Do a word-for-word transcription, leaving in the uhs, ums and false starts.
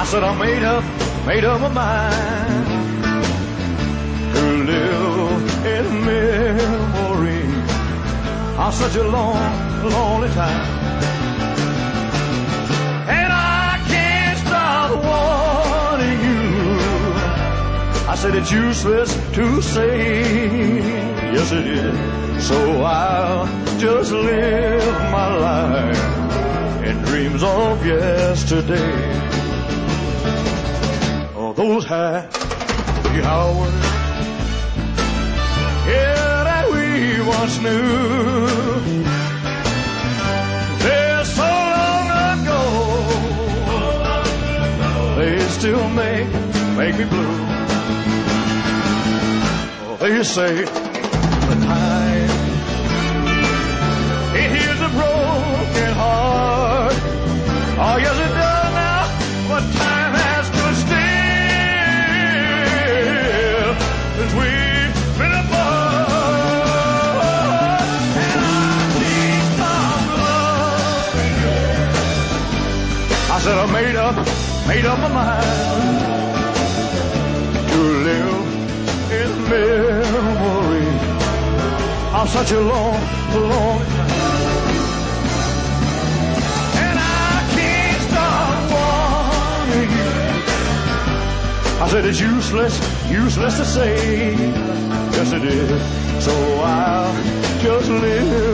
said I made up, made up my mind to live in memory of such a long, lonely time. And I can't stop wanting you. I said it's useless to say, yes it is. So I'll just live my life in dreams of yesterday. Oh, those happy hours, yeah, that we once knew. They're so long ago, they still make, make me blue. Oh, they say the time, it heals a broken heart. Oh, yes, it does now, but time has stood still since we've been apart. And I need some love. I said I made up, made up my mind to live in memory of such a long, long time. And I can't stop wanting you. I said it's useless, useless to say, yes it is. So I'll just live